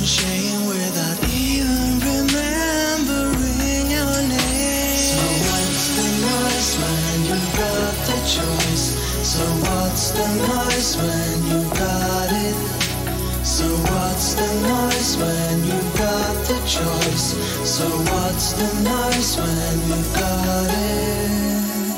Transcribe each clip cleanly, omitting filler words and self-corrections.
shame without even remembering your name. So what's the noise when you got the choice? So what's the noise when you got it? So what's the noise when you got the choice? So what's the noise when you got it?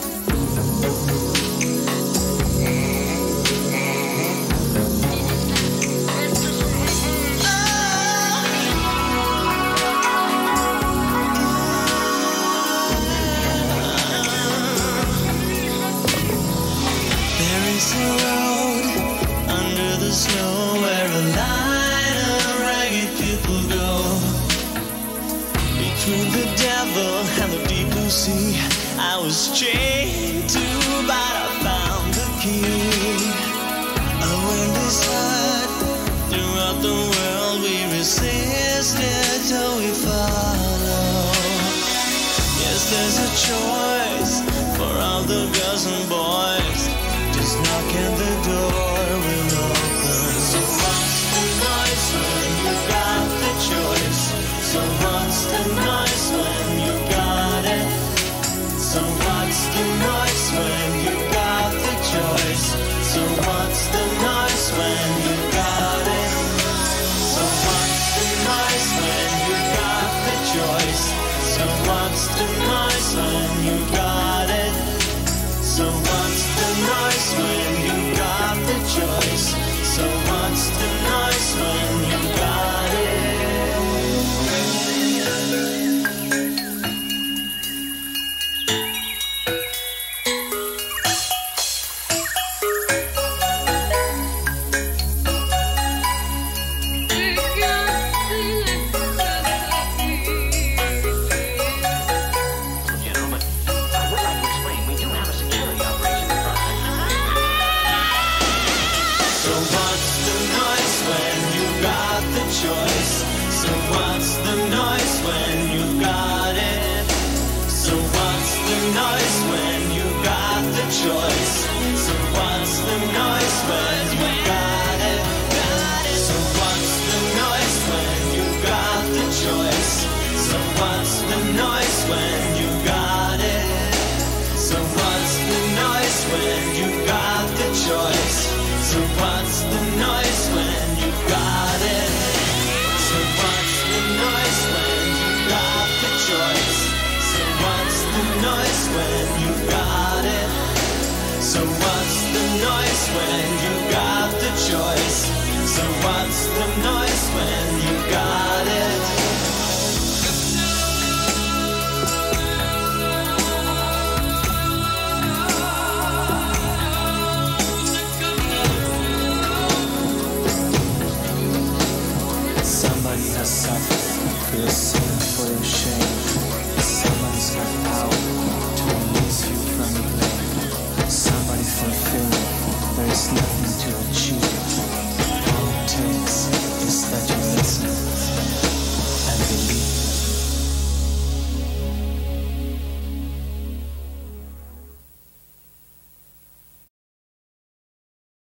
There is a road under the snow where a line of ragged people go. Between the devil and the deep blue sea, I was chained to, but I found the key. A wind is heard throughout the world. We resisted till we follow. Yes, there's a choice for all the girls and boys. Just knock at the door, we'll open. So what's the noise when you got the choice? So what's the noise when you got it? So what's the noise when you got the choice? So what's the noise when you got it? So what's the noise when you got the choice? So what's the noise when you got it? So what's the noise when you got the choice? So what's the noise when you got it? So what's the noise when you got the choice? So what's the noise when you got it? So what's the noise when you got the choice? So what's the noise when you got it? So what's the noise when you got the choice? So what's the noise when you got it? So what's the noise when you got the choice? So what's the noise when you got it? So what's the noise when you got the choice? So what's the noise when you got it? So what's the noise when you got the choice? So what's the noise when you got it? Somebody has suffered for your sin, for your shame. Somebody's got power to release you from the blame. Somebody fulfill it. There is nothing to achieve. All it takes